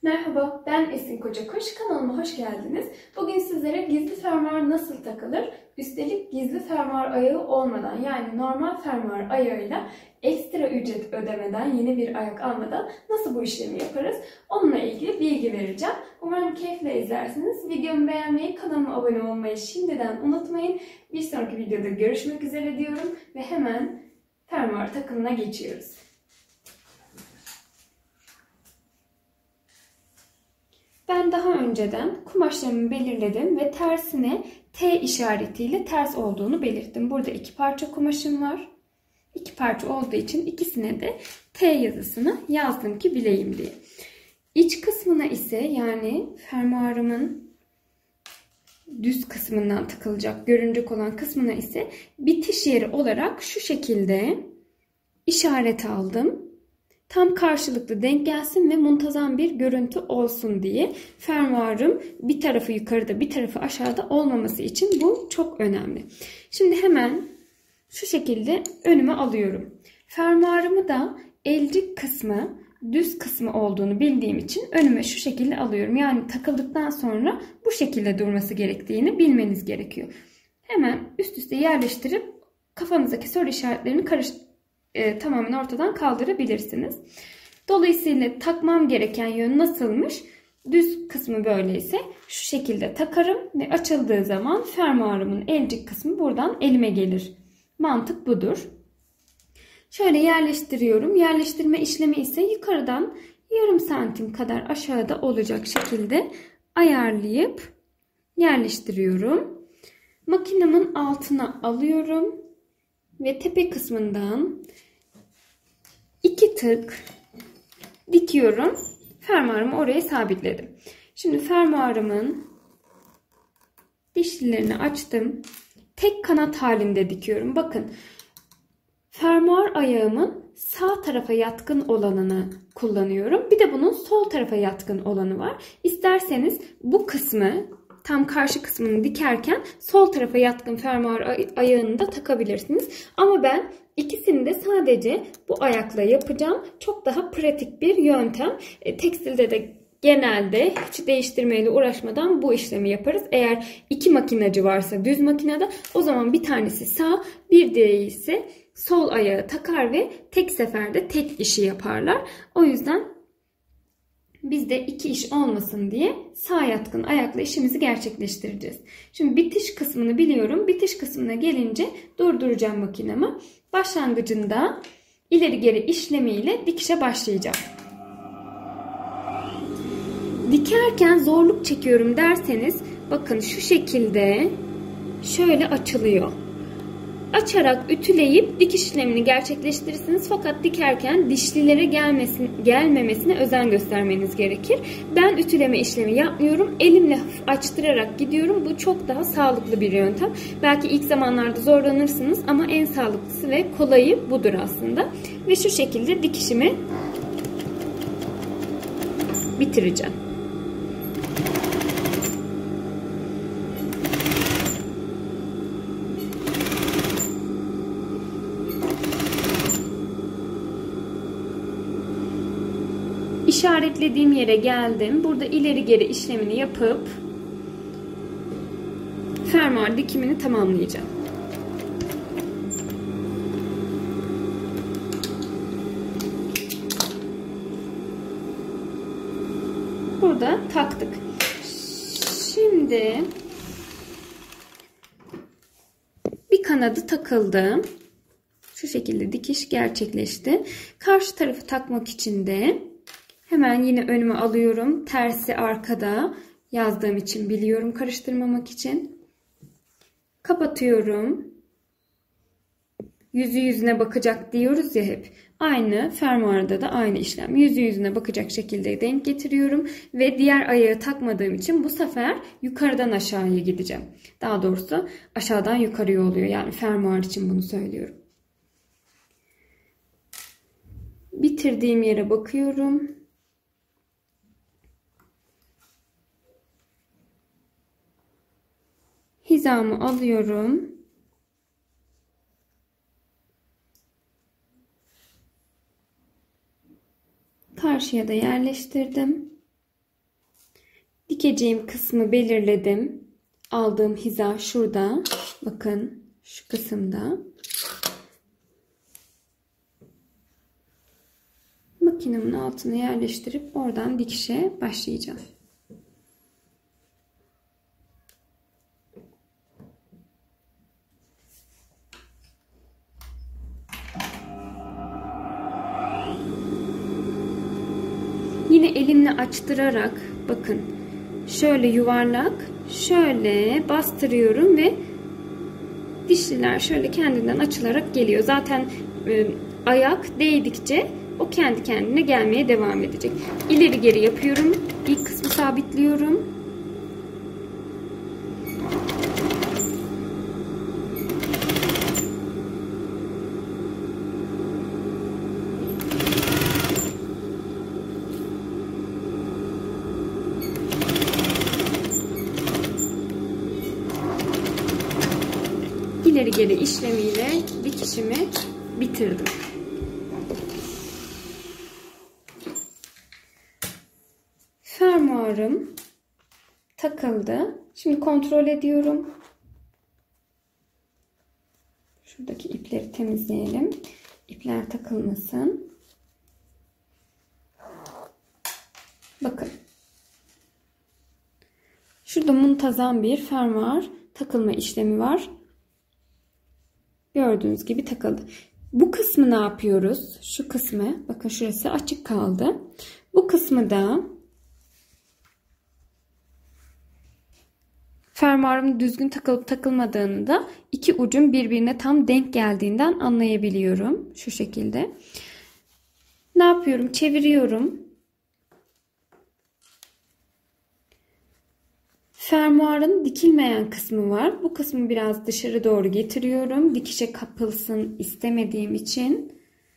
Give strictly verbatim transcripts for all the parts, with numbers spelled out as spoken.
Merhaba, ben Esin Kocakuş. Kanalıma hoş geldiniz. Bugün sizlere gizli fermuar nasıl takılır, üstelik gizli fermuar ayağı olmadan, yani normal fermuar ayağıyla ekstra ücret ödemeden, yeni bir ayak almadan nasıl bu işlemi yaparız, onunla ilgili bilgi vereceğim. Umarım keyifle izlersiniz. Videomu beğenmeyi, kanalıma abone olmayı şimdiden unutmayın. Bir sonraki videoda görüşmek üzere diyorum ve hemen fermuar takımına geçiyoruz. Ben daha önceden kumaşlarımı belirledim ve tersine T işaretiyle ters olduğunu belirttim. Burada iki parça kumaşım var. İki parça olduğu için ikisine de T yazısını yazdım ki bileyim diye. İç kısmına ise, yani fermuarımın düz kısmından takılacak, görünecek olan kısmına ise bitiş yeri olarak şu şekilde işaret aldım. Tam karşılıklı denk gelsin ve muntazam bir görüntü olsun diye fermuarım bir tarafı yukarıda bir tarafı aşağıda olmaması için bu çok önemli. Şimdi hemen şu şekilde önüme alıyorum. Fermuarımı da elcik kısmı düz kısmı olduğunu bildiğim için önüme şu şekilde alıyorum. Yani takıldıktan sonra bu şekilde durması gerektiğini bilmeniz gerekiyor. Hemen üst üste yerleştirip kafanızdaki soru işaretlerini karıştırın. E, tamamen ortadan kaldırabilirsiniz. Dolayısıyla takmam gereken yön nasılmış? Düz kısmı böyleyse şu şekilde takarım ve açıldığı zaman fermuarımın elcik kısmı buradan elime gelir. Mantık budur. Şöyle yerleştiriyorum. Yerleştirme işlemi ise yukarıdan yarım santim kadar aşağıda olacak şekilde ayarlayıp yerleştiriyorum. Makinemin altına alıyorum ve tepe kısmından iki tık dikiyorum. Fermuarımı oraya sabitledim. Şimdi fermuarımın dişlilerini açtım. Tek kanat halinde dikiyorum. Bakın, fermuar ayağımın sağ tarafa yatkın olanını kullanıyorum. Bir de bunun sol tarafa yatkın olanı var. İsterseniz bu kısmı, tam karşı kısmını dikerken sol tarafa yatkın fermuar ayağını da takabilirsiniz. Ama ben ikisini de sadece bu ayakla yapacağım. Çok daha pratik bir yöntem. E, tekstilde de genelde hiç değiştirmeyle uğraşmadan bu işlemi yaparız. Eğer iki makinacı varsa düz makinede, o zaman bir tanesi sağ, bir diğeri ise sol ayağı takar ve tek seferde tek işi yaparlar. O yüzden biz de iki iş olmasın diye sağ yatkın ayakla işimizi gerçekleştireceğiz. Şimdi bitiş kısmını biliyorum. Bitiş kısmına gelince durduracağım makinemi. Başlangıcında ileri geri işlemiyle dikişe başlayacağım. Dikerken zorluk çekiyorum derseniz, bakın şu şekilde şöyle açılıyor. Açarak ütüleyip dikiş işlemini gerçekleştirirsiniz. Fakat dikerken dişlilere gelmesin, gelmemesine özen göstermeniz gerekir. Ben ütüleme işlemi yapmıyorum. Elimle açtırarak gidiyorum. Bu çok daha sağlıklı bir yöntem. Belki ilk zamanlarda zorlanırsınız ama en sağlıklısı ve kolayı budur aslında. Ve şu şekilde dikişimi bitireceğim. İşaretlediğim yere geldim. Burada ileri geri işlemini yapıp fermuar dikimini tamamlayacağım. Burada taktık. Şimdi bir kanadı takıldı. Şu şekilde dikiş gerçekleşti. Karşı tarafı takmak için de hemen yine önüme alıyorum. Tersi arkada yazdığım için biliyorum, karıştırmamak için. Kapatıyorum. Yüzü yüzüne bakacak diyoruz ya hep. Aynı fermuarda da aynı işlem. Yüzü yüzüne bakacak şekilde denk getiriyorum. Ve diğer ayağı takmadığım için bu sefer yukarıdan aşağıya gideceğim. Daha doğrusu aşağıdan yukarıya oluyor. Yani fermuar için bunu söylüyorum. Bitirdiğim yere bakıyorum. Hizamı alıyorum. Karşıya da yerleştirdim. Dikeceğim kısmı belirledim. Aldığım hiza şurada. Bakın şu kısımda. Makinemin altına yerleştirip oradan dikişe başlayacağım. Yine elimle açtırarak bakın şöyle yuvarlak şöyle bastırıyorum ve dişliler şöyle kendinden açılarak geliyor. Zaten e, ayak değdikçe o kendi kendine gelmeye devam edecek. İleri geri yapıyorum. İlk kısmı sabitliyorum. İleri geri işlemiyle dikişimi bitirdim. Fermuarım takıldı. Şimdi kontrol ediyorum. Şuradaki ipleri temizleyelim. İpler takılmasın. Bakın. Şurada muntazam bir fermuar takılma işlemi var. Gördüğünüz gibi takıldı. Bu kısmı ne yapıyoruz? Şu kısmı, bakın şurası açık kaldı. Bu kısmı da fermuarım düzgün takılıp takılmadığını da iki ucun birbirine tam denk geldiğinden anlayabiliyorum. Şu şekilde. Ne yapıyorum? Çeviriyorum. Fermuarın dikilmeyen kısmı var. Bu kısmı biraz dışarı doğru getiriyorum. Dikişe kapılsın istemediğim için.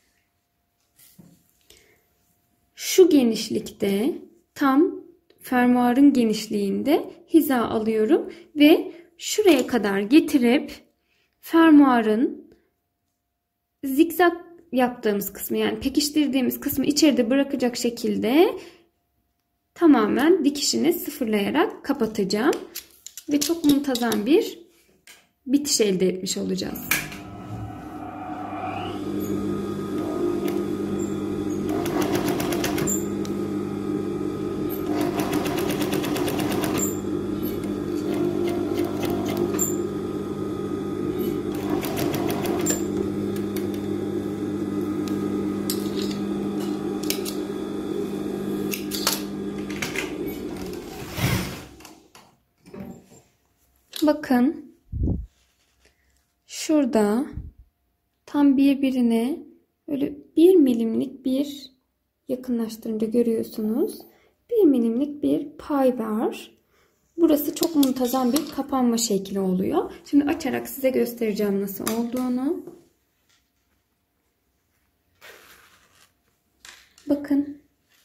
Şu genişlikte tam fermuarın genişliğinde hiza alıyorum ve şuraya kadar getirip fermuarın zikzak yaptığımız kısmı yani pekiştirdiğimiz kısmı içeride bırakacak şekilde tamamen dikişini sıfırlayarak kapatacağım. Ve çok muntazam bir bitiş elde etmiş olacağız. Bakın şurada tam birbirine böyle bir milimlik bir yakınlaştırınca görüyorsunuz. Bir milimlik bir pay var. Burası çok muntazam bir kapanma şekli oluyor. Şimdi açarak size göstereceğim nasıl olduğunu. Bakın.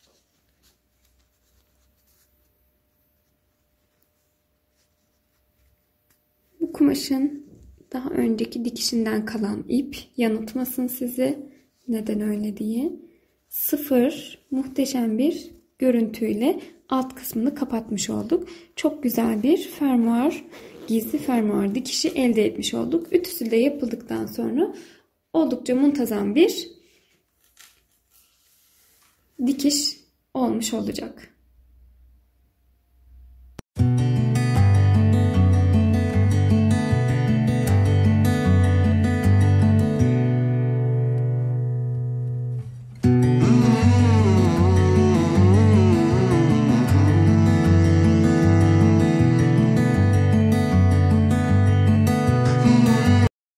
Bu kumaşın daha önceki dikişinden kalan ip yanıltmasın sizi. Neden öyle diye. Sıfır muhteşem bir görüntüyle alt kısmını kapatmış olduk. Çok güzel bir fermuar, gizli fermuar dikişi elde etmiş olduk. Ütüsü de yapıldıktan sonra oldukça muntazam bir dikiş olmuş olacak.